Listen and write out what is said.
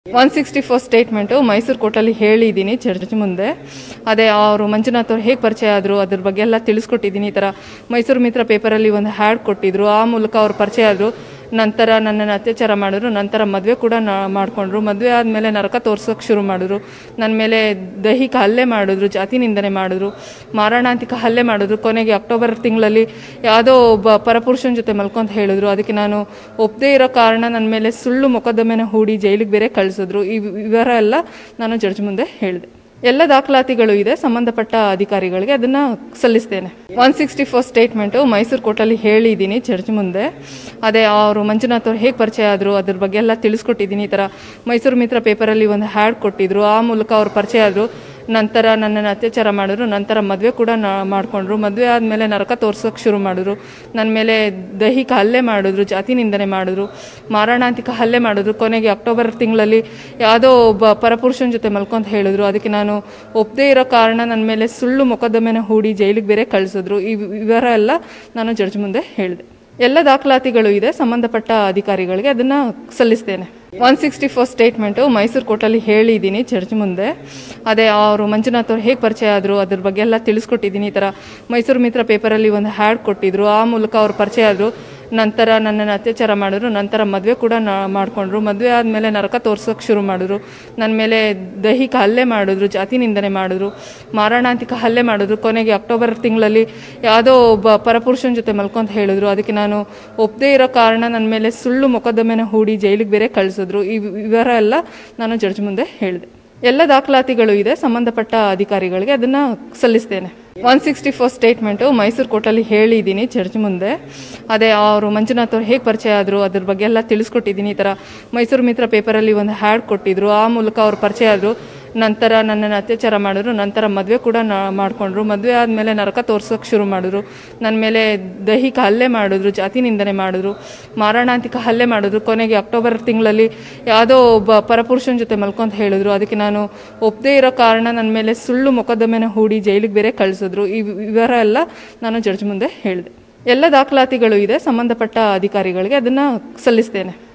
164 statement Mysuru ಕೋರ್ಟಲ್ಲಿ ಹೇಳಿದ್ದೀನಿ judge ಮುಂದೆ. ಅದೇ ಅವರು ಮಂಜುನಾಥ್ ಅವ್ರು ಹೇಗೆ ಪರಿಚಯ ಆದರು ಅದ್ರ ಬಗ್ಗೆ ಎಲ್ಲ ತಿಳಿಸ್ಕೊಟ್ಟಿದ್ದೀನಿ. ಈ ಥರ ಮೈಸೂರು ಮಿತ್ರ ಪೇಪರಲ್ಲಿ ಒಂದು ಹ್ಯಾಡ್ ಕೊಟ್ಟಿದ್ರು, ಆ ಮೂಲಕ ಅವ್ರು ಪರಿಚಯ ಆದರು. ನಂತರ ನನ್ನನ್ನು ಅತ್ಯಾಚಾರ ಮಾಡಿದ್ರು. ನಂತರ ಮದುವೆ ಕೂಡ ಮಾಡಿಕೊಂಡ್ರು. ಮದುವೆ ಆದಮೇಲೆ ನರಕ ತೋರ್ಸೋಕೆ ಶುರು ಮಾಡಿದ್ರು. ನನ್ನ ಮೇಲೆ ದೈಹಿಕ ಹಲ್ಲೆ ಮಾಡಿದ್ರು, ಜಾತಿ ನಿಂದನೆ ಮಾಡಿದ್ರು, ಮಾರಣಾಂತಿಕ ಹಲ್ಲೆ ಮಾಡಿದ್ರು. ಕೊನೆಗೆ ಅಕ್ಟೋಬರ್ ತಿಂಗಳಲ್ಲಿ ಯಾವುದೋ ಒಬ್ಬ ಪರಪುರುಷನ ಜೊತೆ ಮಲ್ಕೊಂತ ಹೇಳಿದ್ರು. ಅದಕ್ಕೆ ನಾನು ಒಪ್ಪದೇ ಇರೋ ಕಾರಣ ನನ್ನ ಮೇಲೆ ಸುಳ್ಳು ಮೊಕದ್ದಮೆನ ಹೂಡಿ ಜೈಲಿಗೆ ಬೇರೆ ಕಳಿಸಿದ್ರು. ಈ ವಿವರ ಎಲ್ಲ ನಾನು ಜಡ್ಜ್ ಮುಂದೆ ಹೇಳಿದೆ. ಎಲ್ಲ ದಾಖಲಾತಿಗಳು ಇದೆ, ಸಂಬಂಧಪಟ್ಟ ಅಧಿಕಾರಿಗಳಿಗೆ ಅದನ್ನು ಸಲ್ಲಿಸ್ತೇನೆ. 164 ಸ್ಟೇಟ್ಮೆಂಟು ಮೈಸೂರು ಕೋರ್ಟಲ್ಲಿ ಹೇಳಿದ್ದೀನಿ ಜಡ್ಜ್ ಮುಂದೆ. ಅದೇ ಅವರು ಮಂಜುನಾಥ್ ಅವ್ರು ಹೇಗೆ ಪರಿಚಯ ಆದರು ಅದ್ರ ಬಗ್ಗೆ ಎಲ್ಲ ತಿಳಿಸ್ಕೊಟ್ಟಿದ್ದೀನಿ. ಈ ಥರ ಮೈಸೂರು ಮಿತ್ರ ಪೇಪರಲ್ಲಿ ಒಂದು ಹ್ಯಾಡ್ ಕೊಟ್ಟಿದ್ರು, ಆ ಮೂಲಕ ಅವ್ರು ಪರಿಚಯ ಆದರು. ನಂತರ ನನ್ನನ್ನು ಅತ್ಯಾಚಾರ ಮಾಡಿದ್ರು. ನಂತರ ಮದುವೆ ಕೂಡ ಮಾಡಿಕೊಂಡ್ರು. ಮದುವೆ ಆದಮೇಲೆ ನರಕ ತೋರ್ಸೋಕೆ ಶುರು ಮಾಡಿದ್ರು. ನನ್ನ ಮೇಲೆ ದೈಹಿಕ ಹಲ್ಲೆ ಮಾಡಿದ್ರು, ಜಾತಿ ನಿಂದನೆ ಮಾಡಿದ್ರು, ಮಾರಣಾಂತಿಕ ಹಲ್ಲೆ ಮಾಡಿದ್ರು. ಕೊನೆಗೆ ಅಕ್ಟೋಬರ್ ತಿಂಗಳಲ್ಲಿ ಯಾವುದೋ ಒಬ್ಬ ಪರಪುರುಷನ ಜೊತೆ ಮಲ್ಕೊಂತ ಹೇಳಿದ್ರು. ಅದಕ್ಕೆ ನಾನು ಒಪ್ಪದೇ ಇರೋ ಕಾರಣ ನನ್ನ ಮೇಲೆ ಸುಳ್ಳು ಮೊಕದ್ದಮೆನ ಹೂಡಿ ಜೈಲಿಗೆ ಬೇರೆ ಕಳಿಸಿದ್ರು. ಈ ವಿವರ ಎಲ್ಲ ನಾನು ಜಡ್ಜ್ ಮುಂದೆ ಹೇಳಿದೆ. ಎಲ್ಲ ದಾಖಲಾತಿಗಳು ಇದೆ, ಸಂಬಂಧಪಟ್ಟ ಅಧಿಕಾರಿಗಳಿಗೆ ಅದನ್ನು ಸಲ್ಲಿಸ್ತೇನೆ. 164 ಸ್ಟೇಟ್ಮೆಂಟು ಮೈಸೂರು ಕೋರ್ಟಲ್ಲಿ ಹೇಳಿದ್ದೀನಿ ಜಡ್ಜ್ ಮುಂದೆ. ಅದೇ ಅವರು ಮಂಜುನಾಥ್ ಅವ್ರು ಹೇಗೆ ಪರಿಚಯ ಆದರು ಅದ್ರ ಬಗ್ಗೆ ಎಲ್ಲ ತಿಳಿಸ್ಕೊಟ್ಟಿದ್ದೀನಿ. ಈ ಥರ ಮೈಸೂರು ಮಿತ್ರ ಪೇಪರಲ್ಲಿ ಒಂದು ಹ್ಯಾಡ್ ಕೊಟ್ಟಿದ್ರು, ಆ ಮೂಲಕ ಅವ್ರು ಪರಿಚಯ ಆದರು. ನಂತರ ನನ್ನನ್ನು ಅತ್ಯಾಚಾರ ಮಾಡಿದ್ರು. ನಂತರ ಮದುವೆ ಕೂಡ ಮಾಡಿಕೊಂಡ್ರು. ಮದುವೆ ಆದಮೇಲೆ ನರಕ ತೋರ್ಸೋಕೆ ಶುರು ಮಾಡಿದ್ರು. ನನ್ನ ಮೇಲೆ ದೈಹಿಕ ಹಲ್ಲೆ ಮಾಡಿದ್ರು, ಜಾತಿ ನಿಂದನೆ ಮಾಡಿದ್ರು, ಮಾರಣಾಂತಿಕ ಹಲ್ಲೆ ಮಾಡಿದ್ರು. ಕೊನೆಗೆ ಅಕ್ಟೋಬರ್ ತಿಂಗಳಲ್ಲಿ ಯಾವುದೋ ಒಬ್ಬ ಪರಪುರುಷನ ಜೊತೆ ಮಲ್ಕೊಂತ ಹೇಳಿದ್ರು. ಅದಕ್ಕೆ ನಾನು ಒಪ್ಪದೇ ಇರೋ ಕಾರಣ ನನ್ನ ಮೇಲೆ ಸುಳ್ಳು ಮೊಕದ್ದಮೆನ ಹೂಡಿ ಜೈಲಿಗೆ ಬೇರೆ ಕಳಿಸಿದ್ರು. ಈ ವಿವರ ಎಲ್ಲ ನಾನು ಜಡ್ಜ್ ಮುಂದೆ ಹೇಳಿದೆ. ಎಲ್ಲ ದಾಖಲಾತಿಗಳು ಇದೆ, ಸಂಬಂಧಪಟ್ಟ ಅಧಿಕಾರಿಗಳಿಗೆ ಅದನ್ನು ಸಲ್ಲಿಸ್ತೇನೆ. 164 ಸ್ಟೇಟ್ಮೆಂಟು ಮೈಸೂರು ಕೋರ್ಟಲ್ಲಿ ಹೇಳಿದ್ದೀನಿ ಜಡ್ಜ್ ಮುಂದೆ. ಅದೇ ಅವರು ಮಂಜುನಾಥ್ ಅವ್ರು ಹೇಗೆ ಪರಿಚಯ ಆದರು ಅದ್ರ ಬಗ್ಗೆ ಎಲ್ಲ ತಿಳಿಸ್ಕೊಟ್ಟಿದ್ದೀನಿ. ಈ ಥರ ಮೈಸೂರು ಮಿತ್ರ ಪೇಪರಲ್ಲಿ ಒಂದು ಹ್ಯಾಡ್ ಕೊಟ್ಟಿದ್ರು, ಆ ಮೂಲಕ ಅವ್ರು ಪರಿಚಯ ಆದರು. ನಂತರ ನನ್ನನ್ನು ಅತ್ಯಾಚಾರ ಮಾಡಿದ್ರು. ನಂತರ ಮದುವೆ ಕೂಡ ಮಾಡಿಕೊಂಡ್ರು. ಮದುವೆ ಆದಮೇಲೆ ನರಕ ತೋರ್ಸೋಕೆ ಶುರು ಮಾಡಿದ್ರು. ನನ್ನ ಮೇಲೆ ದೈಹಿಕ ಹಲ್ಲೆ ಮಾಡಿದ್ರು, ಜಾತಿ ನಿಂದನೆ ಮಾಡಿದ್ರು, ಮಾರಣಾಂತಿಕ ಹಲ್ಲೆ ಮಾಡಿದ್ರು. ಕೊನೆಗೆ ಅಕ್ಟೋಬರ್ ತಿಂಗಳಲ್ಲಿ ಯಾವುದೋ ಒಬ್ಬ ಪರಪುರುಷನ ಜೊತೆ ಮಲ್ಕೊಂತ ಹೇಳಿದ್ರು. ಅದಕ್ಕೆ ನಾನು ಒಪ್ಪದೇ ಇರೋ ಕಾರಣ ನನ್ನ ಮೇಲೆ ಸುಳ್ಳು ಮೊಕದ್ದಮೆನ ಹೂಡಿ ಜೈಲಿಗೆ ಬೇರೆ ಕಳಿಸಿದ್ರು. ಈ ವಿವರ ಎಲ್ಲ ನಾನು ಜಡ್ಜ್ ಮುಂದೆ ಹೇಳಿದೆ. ಎಲ್ಲ ದಾಖಲಾತಿಗಳು ಇದೆ, ಸಂಬಂಧಪಟ್ಟ ಅಧಿಕಾರಿಗಳಿಗೆ ಅದನ್ನು ಸಲ್ಲಿಸ್ತೇನೆ.